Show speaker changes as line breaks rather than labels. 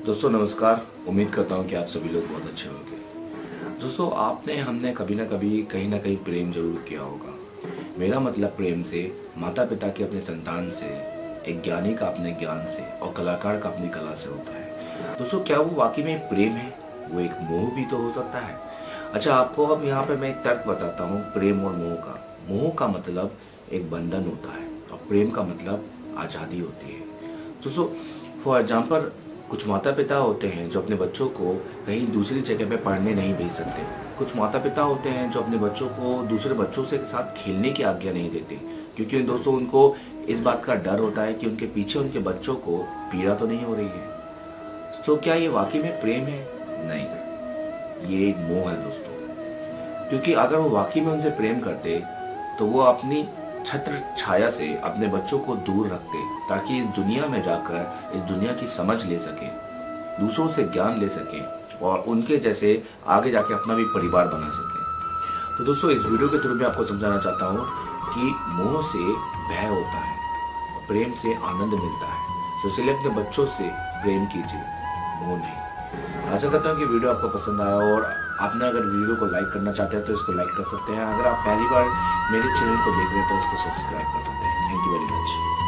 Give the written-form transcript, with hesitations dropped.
दोस्तों नमस्कार। उम्मीद करता हूँ कि आप सभी लोग बहुत अच्छे होंगे। दोस्तों हमने कभी ना कभी कहीं ना कहीं प्रेम जरूर किया होगा। मेरा मतलब प्रेम से माता पिता के अपने संतान से, एक ज्ञानी का अपने ज्ञान से और कलाकार का अपनी कला से होता है। दोस्तों क्या वो वाकई में प्रेम है? वो एक मोह भी तो हो सकता है। अच्छा, आपको अब यहाँ पे मैं एक तर्क बताता हूँ प्रेम और मोह का। मोह का मतलब एक बंधन होता है और प्रेम का मतलब आज़ादी होती है। दोस्तों फॉर एग्जाम्पल कुछ माता पिता होते हैं जो अपने बच्चों को कहीं दूसरी जगह पे पढ़ने नहीं भेज सकते। कुछ माता पिता होते हैं जो अपने बच्चों को दूसरे बच्चों से साथ खेलने की आज्ञा नहीं देते, क्योंकि दोस्तों उनको इस बात का डर होता है कि उनके पीछे उनके बच्चों को पीड़ा तो नहीं हो रही है। तो क्या ये वाकई में प्रेम है? नहीं, ये एक मोह है दोस्तों। क्योंकि अगर वो वाकई में उनसे प्रेम करते तो वो अपनी छत्र छाया से अपने बच्चों को दूर रखते, ताकि इस दुनिया में जाकर इस दुनिया की समझ ले सके, दूसरों से ज्ञान ले सके और उनके जैसे आगे जाके अपना भी परिवार बना सके। तो दोस्तों इस वीडियो के थ्रू मैं आपको समझाना चाहता हूँ कि मोह से भय होता है, प्रेम से आनंद मिलता है। तो इसलिए अपने बच्चों से प्रेम कीजिए, मोह नहीं। आशा करता हूँ कि वीडियो आपको पसंद आया और आपने अगर वीडियो को लाइक करना चाहते हैं तो इसको लाइक कर सकते हैं। अगर आप पहली बार मेरे चैनल को देख रहे हैं तो इसको सब्सक्राइब कर सकते हैं। Thank you very much.